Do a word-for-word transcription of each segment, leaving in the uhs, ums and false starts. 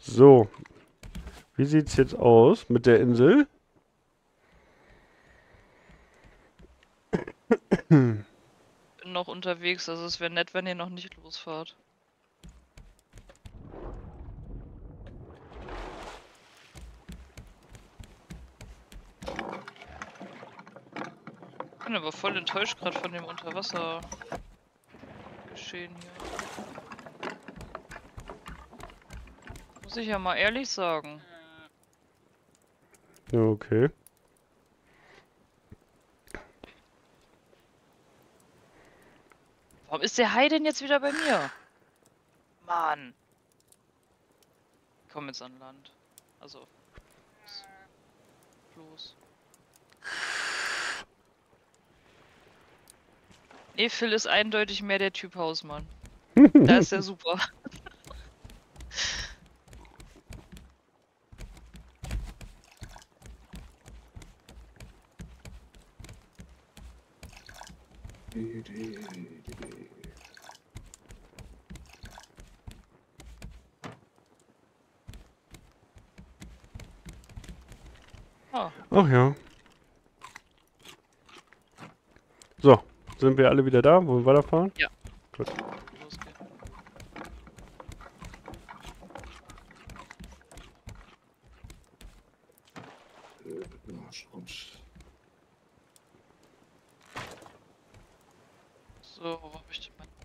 So, wie sieht's jetzt aus mit der Insel? Hm. Bin noch unterwegs, also es wäre nett, wenn ihr noch nicht losfahrt. Ich bin aber voll enttäuscht gerade von dem Unterwasser-Geschehen hier. Muss ich ja mal ehrlich sagen. Ja, okay. Warum ist der Hai denn jetzt wieder bei mir? Mann. Ich komm jetzt an Land. Also. Los. Nee, Phil ist eindeutig mehr der Typ Hausmann. Da ist er super. Oh. Ach ja. So, sind wir alle wieder da? Wollen wir weiterfahren? Ja. Gut. Los geht's. So, wo hab ich denn mein...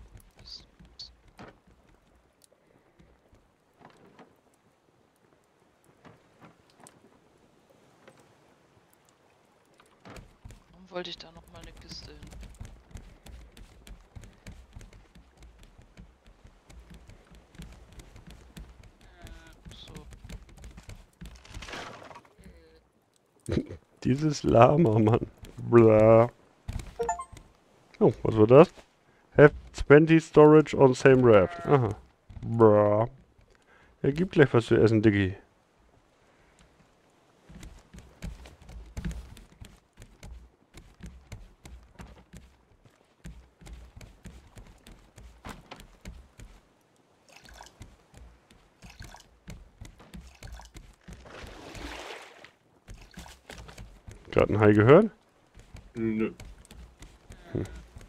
Warum wollte ich da noch mal eine Kiste hin? So. Dieses Lama, Mann. Blah. Oh, was war das? Have twenty storage on same raft. Aha. Bra. Er gibt gleich was zu essen, Diggi. Gerade ein Hai gehört? Nö. Hm.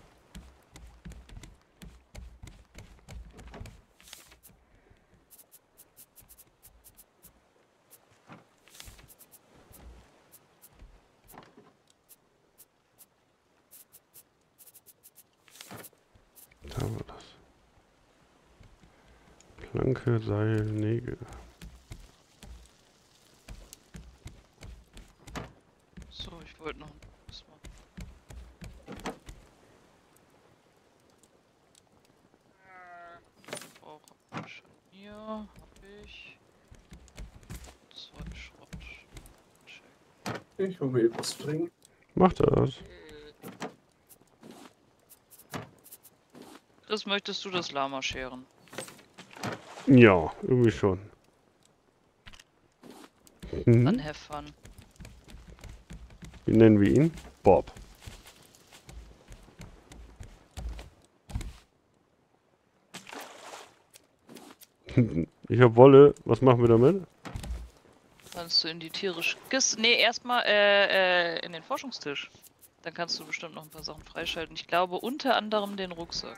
Da war das. Planke, Seil, Nägel. So, ich wollte noch was machen. Ich brauche ein Scharnier, hab ich. Zwei Schrott. Check. Ich hol mir etwas zu trinken. Macht das. Chris, möchtest du das Lama scheren? Ja, irgendwie schon. Dann Mhm. have fun. Wie nennen wir ihn? Bob. Ich hab Wolle. Was machen wir damit? Kannst du in die tierische Kiste. Nee, erstmal äh, äh, in den Forschungstisch. Dann kannst du bestimmt noch ein paar Sachen freischalten. Ich glaube unter anderem den Rucksack.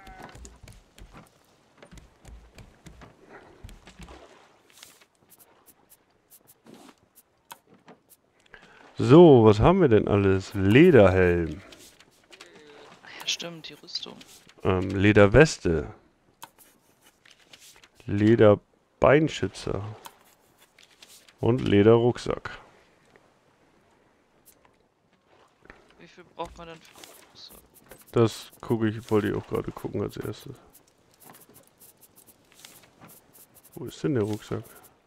So, was haben wir denn alles? Lederhelm. Ach ja, stimmt, die Rüstung. Ähm, Lederweste. Lederbeinschützer. Und Lederrucksack. Wie viel braucht man denn für den Rucksack? Das gucke ich, wollte ich auch gerade gucken als erstes. Wo ist denn der Rucksack?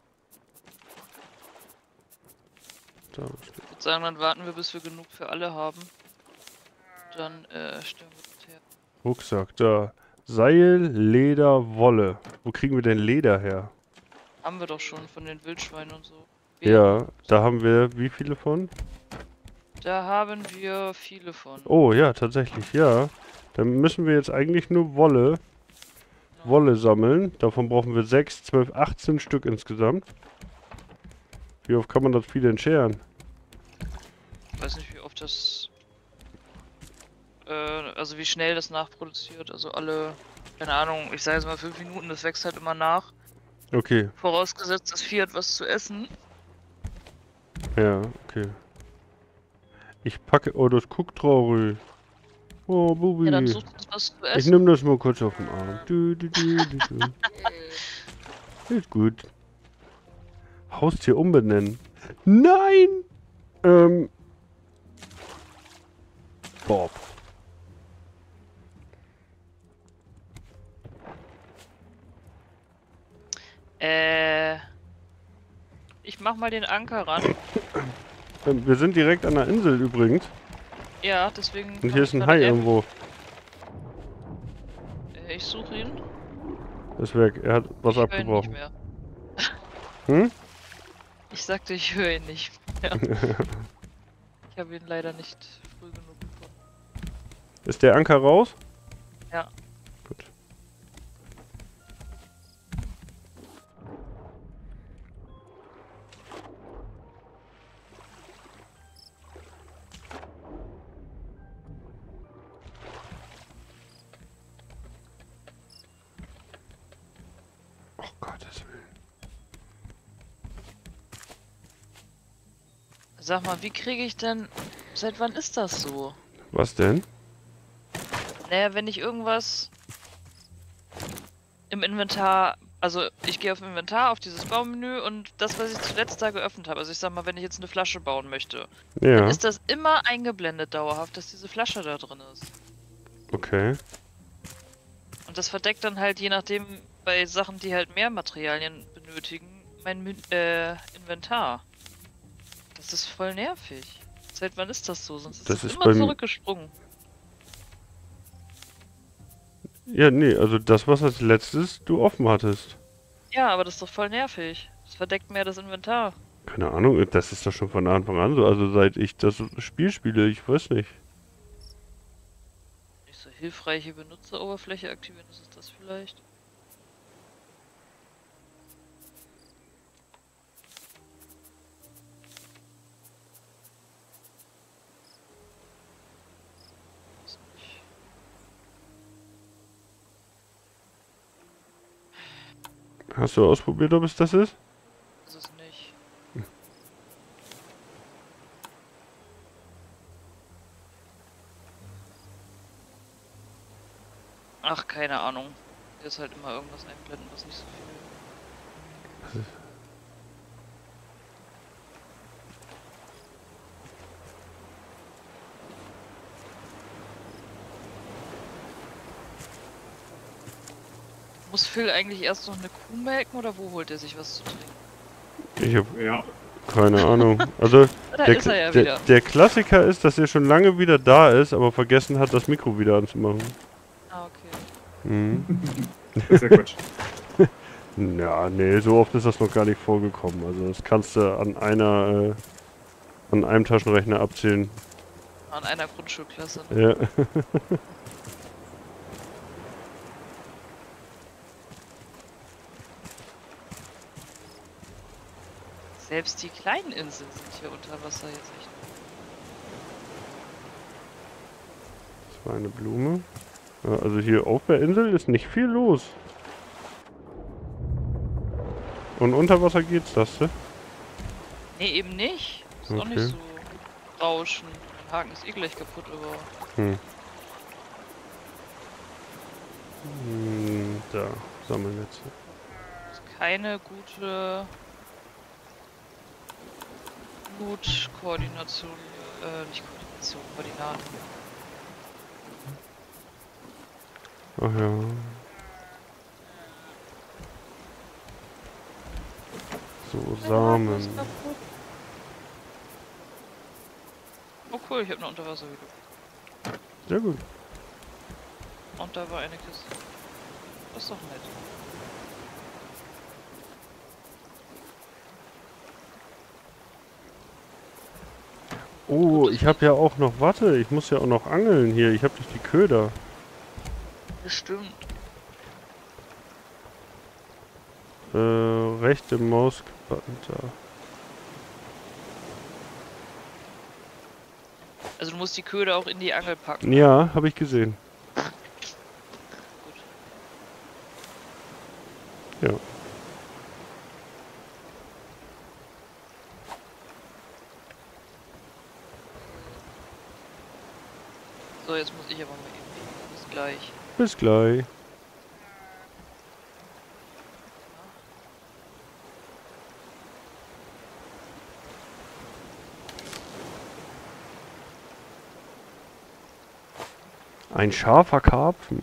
Da Ich würde sagen, dann warten wir, bis wir genug für alle haben. Dann äh, stellen wir das her. Rucksack, da. Seil, Leder, Wolle. Wo kriegen wir denn Leder her? Haben wir doch schon von den Wildschweinen und so. Ja, da haben wir wie viele von? Da haben wir viele von. Oh ja, tatsächlich, ja. Dann müssen wir jetzt eigentlich nur Wolle. Wolle sammeln. Davon brauchen wir sechs, zwölf, achtzehn Stück insgesamt. Wie oft kann man das Vieh denn scheren? Ich weiß nicht, wie oft das. Äh, also wie schnell das nachproduziert. Also alle, keine Ahnung, ich sage jetzt mal fünf Minuten, das wächst halt immer nach. Okay, Vorausgesetzt, das Vieh hat was zu essen. ja, okay. Ich packe... Oh, das guckt traurig. Oh, Bubi. Ja, dann sucht es was zu Ich essen. nehme das mal kurz auf den Arm. Du, du, du, du, du. Ist gut. Haustier umbenennen. Nein! Ähm. Bob. Äh. Ich mach mal den Anker ran. Ähm, wir sind direkt an der Insel übrigens. Ja, deswegen. Und mach hier ich ist ein gerade Hai F. irgendwo. Äh, Ich suche ihn. Ist weg. Er hat was Ich höre ihn nicht abgebrochen. mehr. Hm? Ich sagte, ich höre ihn nicht mehr. Ich habe ihn leider nicht früh genug gefunden. Ist der Anker raus? Ja. Gut. Oh Gottes Willen. Sag mal, wie kriege ich denn. Seit wann ist das so? Was denn? Naja, wenn ich irgendwas im Inventar. Also, ich gehe auf Inventar, auf dieses Baumenü und das, was ich zuletzt da geöffnet habe. Also, ich sag mal, wenn ich jetzt eine Flasche bauen möchte, dann Ja, ist das immer eingeblendet dauerhaft, dass diese Flasche da drin ist. okay. Und das verdeckt dann halt, je nachdem, bei Sachen, die halt mehr Materialien benötigen, mein Mü äh, Inventar. Das ist voll nervig. Seit wann ist das so? Sonst ist Das das, ist immer beim- zurückgesprungen. Ja, nee, also das, was als letztes du offen hattest. Ja, aber das ist doch voll nervig. Das verdeckt mehr das Inventar. Keine Ahnung, das ist doch schon von Anfang an so. Also seit ich das Spiel spiele, ich weiß nicht. Nicht so hilfreiche Benutzeroberfläche aktivieren, ist es das vielleicht? Weiß nicht. Hast du ausprobiert, ob es das ist? Ist es nicht. Ach, keine Ahnung. Hier ist halt immer irgendwas einblenden, was nicht so viel. Muss Phil eigentlich erst noch eine Kuh melken oder wo holt er sich was zu trinken? Ich hab Ja, keine Ahnung. Also Da der, ist er ja der, wieder. der Klassiker ist, dass er schon lange wieder da ist, aber vergessen hat, das Mikro wieder anzumachen. Ah, okay. Mhm. das ist ja Quatsch. Ja, nee, so oft ist das noch gar nicht vorgekommen. Also das kannst du an einer, äh, an einem Taschenrechner abzählen. An einer Grundschulklasse. Ja. Selbst die kleinen Inseln sind hier unter Wasser jetzt echt. Das war eine Blume. Ja, also hier auf der Insel ist nicht viel los. Und unter Wasser geht's, das, ne? Nee, eben nicht. Ist auch nicht Okay. so rauschen. Mein Haken ist eh gleich kaputt, aber. Hm. Hm, da, Sammelnetze. Ist keine gute. Gut Koordination. Äh, nicht Koordination, Koordinaten. Ach ja. So, Samen. Oh cool, ich habe eine Unterwasserhütte. Sehr gut. Und da war eine Kiste. Das ist doch nett. Oh, ich habe ja auch noch, warte, ich muss ja auch noch angeln hier. Ich habe doch die Köder. Bestimmt. Äh, rechte Mausbutton da. Also du musst die Köder auch in die Angel packen. Ja, habe ich gesehen. Gut. Ja. So, jetzt muss ich aber mal eben. Bis gleich. Bis gleich. Ein scharfer Karpfen.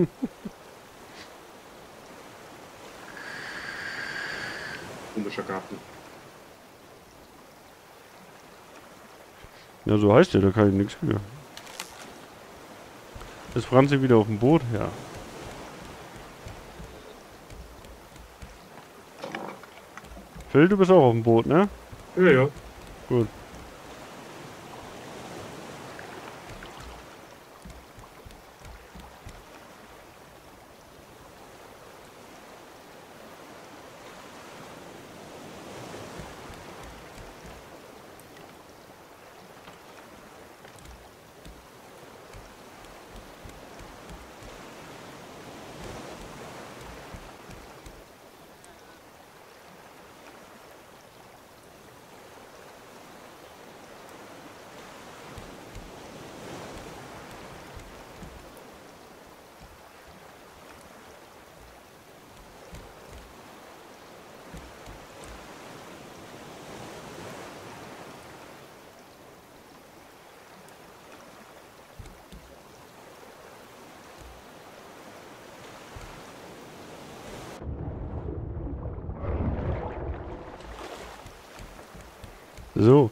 Komischer Garten. Ja, so heißt der, da kann ich nichts für. Ist Franzi wieder auf dem Boot? Ja. Phil, du bist auch auf dem Boot, ne? Ja, ja. Gut. So.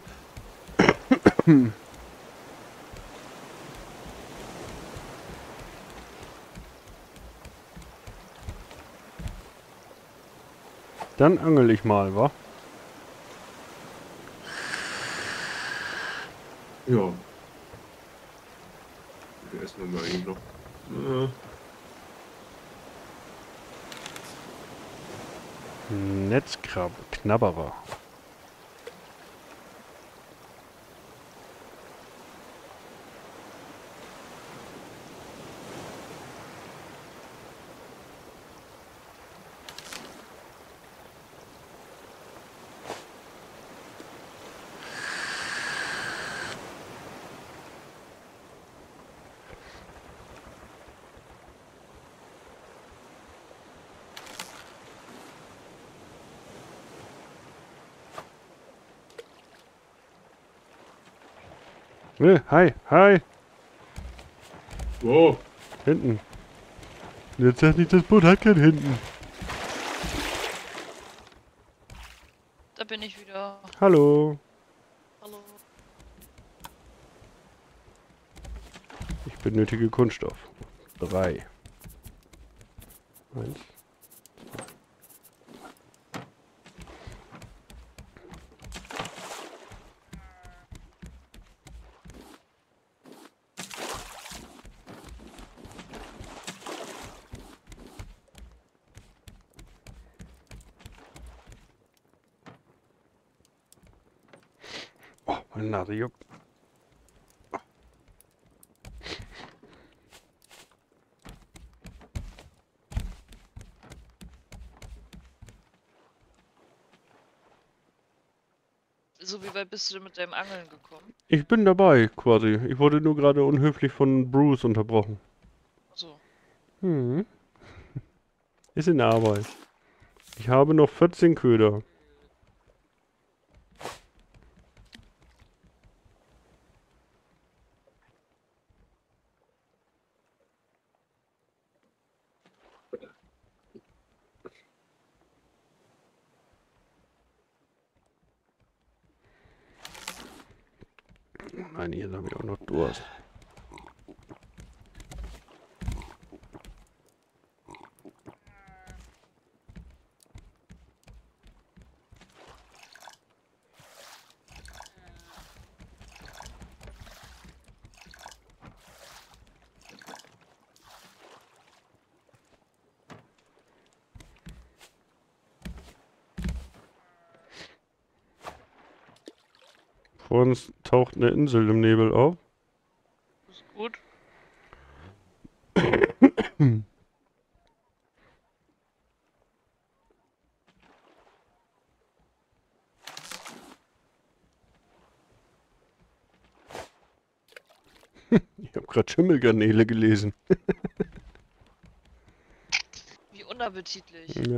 Dann angel ich mal, wa? Ja. Wir essen wir mal eben noch. Äh, Netzkrabbe, Knabberer. Äh, hi, hi, wow. hinten. Jetzt sag nicht, das Boot hat kein Hinten. Da bin ich wieder. Hallo. Hallo. Ich benötige Kunststoff. Drei. Eins. Oh, meine Nase juckt. So, wie weit bist du denn mit deinem Angeln gekommen? Ich bin dabei, quasi. Ich wurde nur gerade unhöflich von Bruce unterbrochen. So. Hm. Ist in Arbeit. Ich habe noch vierzehn Köder. Nein, hier habe ich auch noch Durst. Vor uns taucht eine Insel im Nebel auf. Ist gut. Ich habe gerade Schimmelgarnele gelesen. Wie unappetitlich. Ja.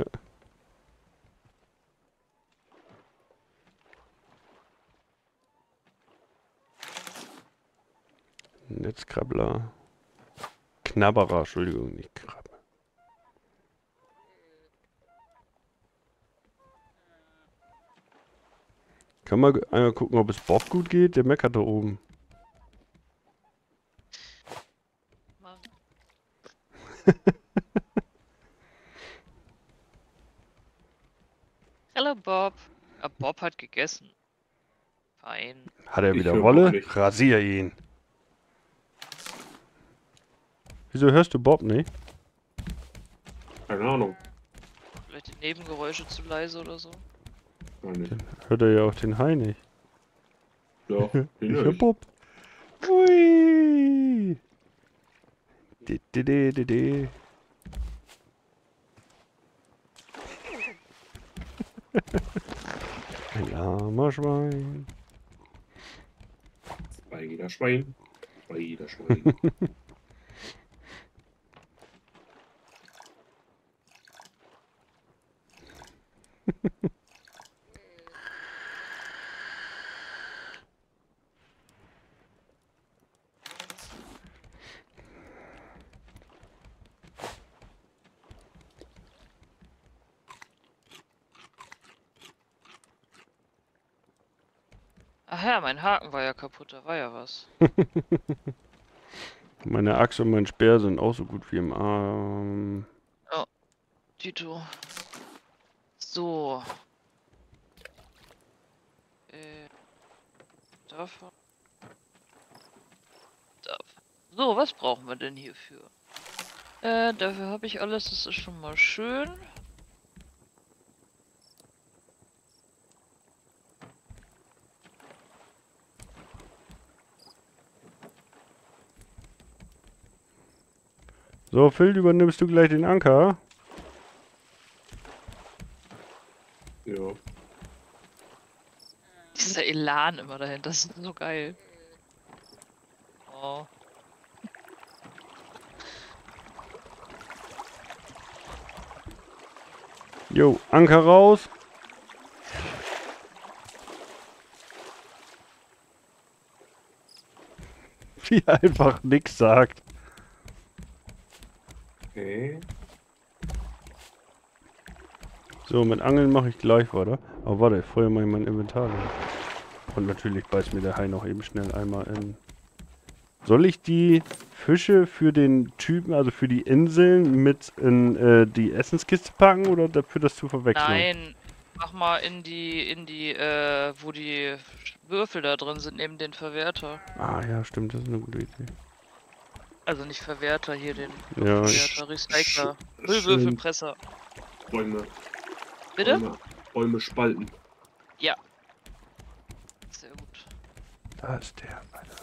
Netzkrabbler. Knabberer, Entschuldigung, nicht Krabbe. Kann man einmal gucken, ob es Bob gut geht? Der meckert da oben. Mann. Hallo Bob. Ah, Bob hat gegessen. Fein. Hat er Ich wieder höre Wolle? Bob nicht. Rasier ihn. Wieso hörst du Bob nicht? Keine Ahnung. Vielleicht die Nebengeräusche zu leise oder so. Nein, nicht. Hört er ja auch den Hai nicht. Doch, Ich den hör nicht. Bob. Ui. Di, di, di, di, di. Ein lahmer Schwein. Bei jeder Schwein. Bei jeder Schwein. Ach ja, mein Haken war ja kaputt, da war ja was. Meine Axt und mein Speer sind auch so gut wie im Arm. Tito. So. Äh. Davon. Davon. So, was brauchen wir denn hierfür? Äh, dafür habe ich alles, das ist schon mal schön. So, Phil, übernimmst du gleich den Anker? Ja. Dieser Elan immer dahinter, das ist so geil. Oh. Jo, Anker raus. Wie er einfach nix sagt. Okay. So, mit Angeln mache ich gleich weiter. Aber warte, vorher mache ich mein Inventar leer. Und natürlich beißt mir der Hai noch eben schnell einmal in. Soll ich die Fische für den Typen, also für die Inseln, mit in äh, die Essenskiste packen oder dafür das zu verwechseln? Nein, mach mal in die, in die, äh, wo die Würfel da drin sind, neben den Verwerter. Ah ja, stimmt, das ist eine gute Idee. Also nicht Verwerter, hier den Ja, Verwerter, Recycler, Sch- Müllwürfelpresser. Bäume, Bitte? Bäume, Bäume spalten. Ja. Sehr gut. da ist der, Alter.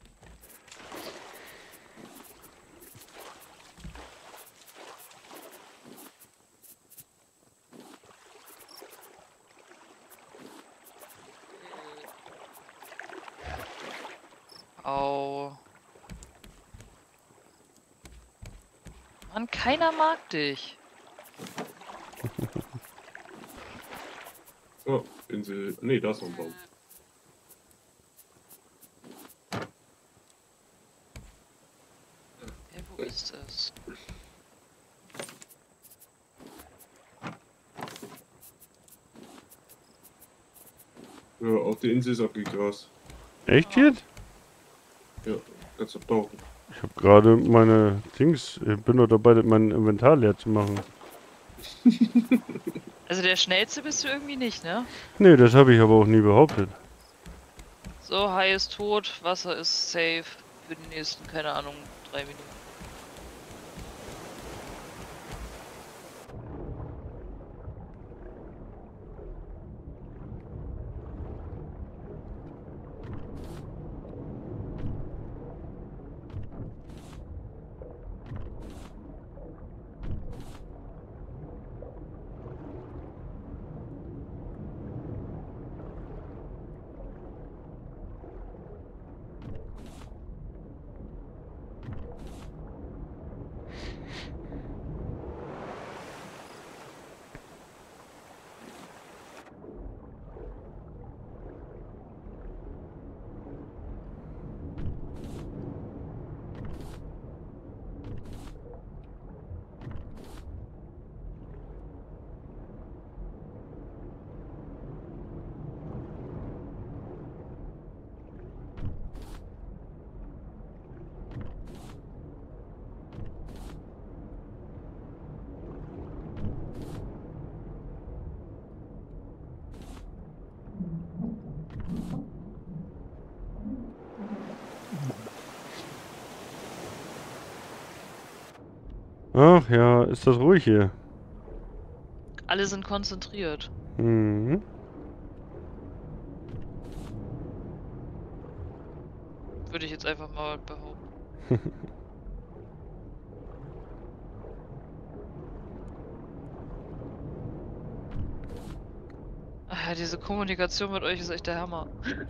Au. Mann, keiner mag dich. Oh, Insel. Nee, da ist noch ein Baum. Ja, wo ist es? Ja, auf der Insel ist auch Gras. Echt jetzt? Ja, kannst du tauchen. Ich habe gerade meine Dings, ich bin doch dabei, mein Inventar leer zu machen. Also der schnellste bist du irgendwie nicht, ne? Nee, das habe ich aber auch nie behauptet. So, Hai ist tot, Wasser ist safe für die nächsten, keine Ahnung, drei Minuten. Ach ja, ist das ruhig hier. Alle sind konzentriert. Mhm. Würde ich jetzt einfach mal behaupten. Ach ja, diese Kommunikation mit euch ist echt der Hammer.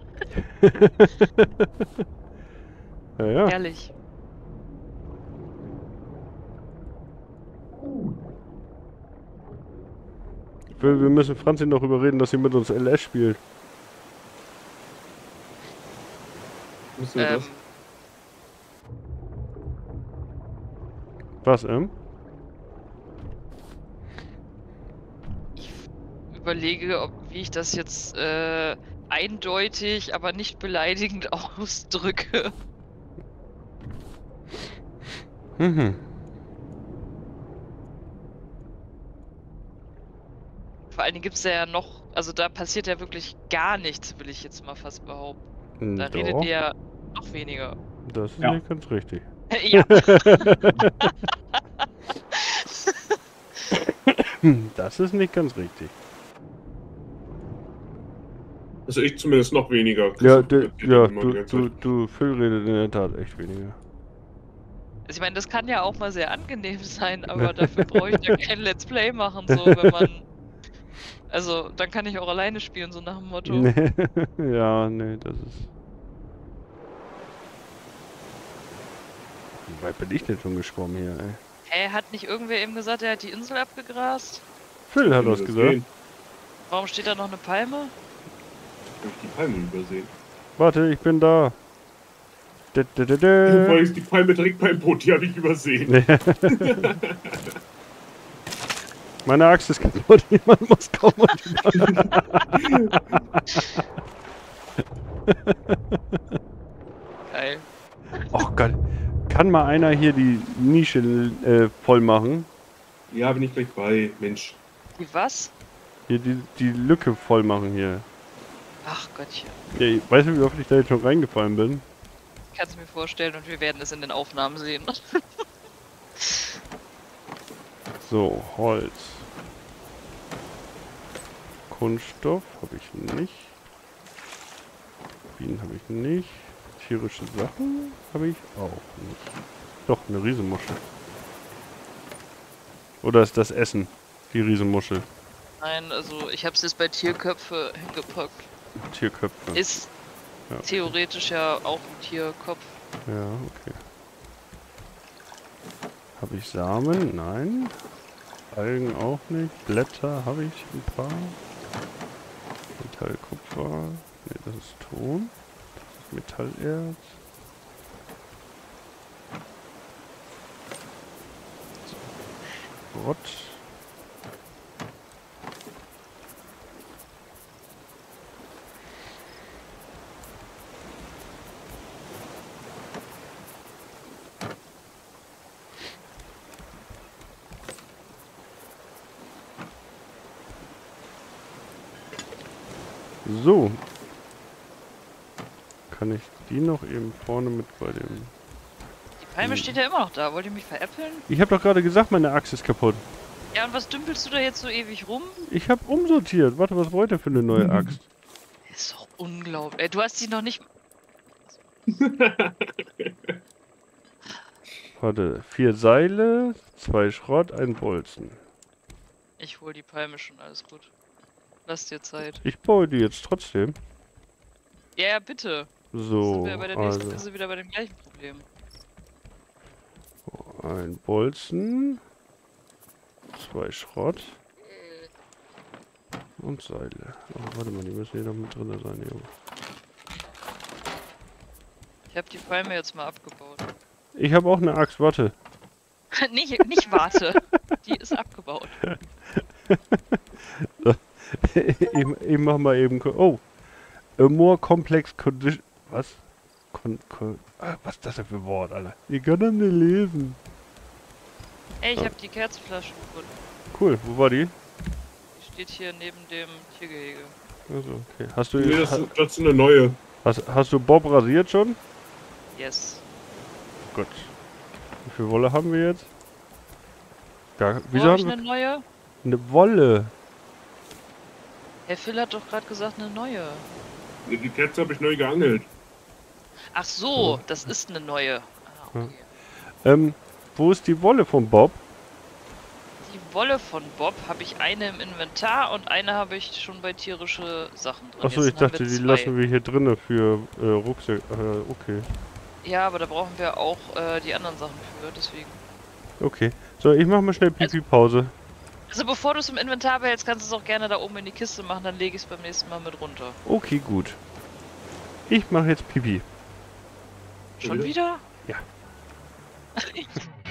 Ja, ja. Ehrlich. Wir, wir müssen Franzi noch überreden, dass sie mit uns L S spielt. Müssen wir Ähm, das? Was, ähm? ich überlege, ob, wie ich das jetzt äh, eindeutig, aber nicht beleidigend ausdrücke. Mhm. Vor allen Dingen gibt es ja noch, also da passiert ja wirklich gar nichts, will ich jetzt mal fast behaupten. Da redet Doch, ihr noch weniger. das ist Ja. nicht ganz richtig. Ja. Das ist nicht ganz richtig. Also ich zumindest noch weniger. Ja, Christoph de, redet ja immer die du, ganze du, Zeit. du, Phil redet in der Tat echt weniger. Also ich meine, das kann ja auch mal sehr angenehm sein, aber dafür brauche ich ja kein Let's Play machen, so wenn man. Also, dann kann ich auch alleine spielen, so nach dem Motto. Nee, ja, nee, das ist... Wie weit bin ich denn schon geschwommen hier, ey? Hä, hat nicht irgendwer eben gesagt, er hat die Insel abgegrast? Phil hat Wie das wir gesagt. sehen. Warum steht da noch eine Palme? Hab ich die Palme übersehen. Warte, ich bin da. Dä, dä, dä, Weil dä. ich die Palme direkt beim Boot, die habe ich übersehen. Meine Axt ist kaputt, jemand muss kommen und Geil. Oh Gott. Kann mal einer hier die Nische äh, voll machen? Ja, bin ich gleich bei. Mensch. Die was? Hier die, die Lücke voll machen hier. Ach Gottchen. Ja, ich- weißt du, wie oft ich da jetzt schon reingefallen bin? Ich kann es mir vorstellen und wir werden es in den Aufnahmen sehen. So, Holz. Kunststoff habe ich nicht. Bienen habe ich nicht. Tierische Sachen habe ich auch nicht. Doch, eine Riesenmuschel. Oder ist das Essen? Die Riesenmuschel. Nein, also ich habe es jetzt bei Tierköpfe hingepackt. Tierköpfe. Ist Ja. theoretisch ja auch ein Tierkopf. Ja, okay. Habe ich Samen? Nein. Algen auch nicht. Blätter habe ich ein paar. Metall, Kupfer. Ne, das ist Ton. Das ist Metallerz. Schrott. So. Kann ich die noch eben vorne mit bei dem... Die Palme Hm. steht ja immer noch da. Wollt ihr mich veräppeln? Ich habe doch gerade gesagt, meine Axt ist kaputt. Ja, und was dümpelst du da jetzt so ewig rum? Ich habe umsortiert. Warte, was wollt ihr für eine neue Axt? Ist doch unglaublich. Ey, du hast die noch nicht. Warte, vier Seile, zwei Schrott, ein Bolzen. Ich hol die Palme schon, alles gut. Lass dir Zeit. Ich baue die jetzt trotzdem. Ja, ja, bitte. So, Sind wir bei der nächsten also Insel wieder bei dem gleichen Problem. ein Bolzen, zwei Schrott und Seile. Oh, warte mal, die müssen hier noch mit drin sein, Junge. Ich habe die Palme jetzt mal abgebaut. Ich habe auch eine Axt, warte. nicht, nicht warte. Die ist abgebaut. ich, ich mach mal eben... ko- Oh! A more complex condition... Was? Kon, kon, ah, was ist das denn für ein Wort, Alter? Ich kann das nicht lesen. Ey, ich Oh. habe die Kerzenflasche gefunden. Cool, wo war die? Die steht hier neben dem Tiergehege. Also, okay. Hast du, Nee, das, ha, ist- das ist eine neue. hast, hast du Bob rasiert schon? Yes. Gut. Wie viel Wolle haben wir jetzt? gar... Wo Wieso hab haben ich wir eine neue? eine Wolle? Herr Phil hat doch gerade gesagt, eine neue. Ja, die Kätze habe ich neu geangelt. Ach so, das ist eine neue. Ah, okay. Ähm, wo ist die Wolle von Bob? Die Wolle von Bob habe ich eine im Inventar und eine habe ich schon bei tierische Sachen drin. Achso, Jetzt ich haben dachte, wir die zwei. lassen wir hier drinnen für äh, Rucksack. Äh, okay. Ja, aber da brauchen wir auch äh, die anderen Sachen für, deswegen. Okay. So, ich mach mal schnell Pipi-Pause. Also bevor du es im Inventar behältst, kannst du es auch gerne da oben in die Kiste machen, dann lege ich es beim nächsten Mal mit runter. Okay, gut. Ich mache jetzt Pipi. Schon wieder? Ja.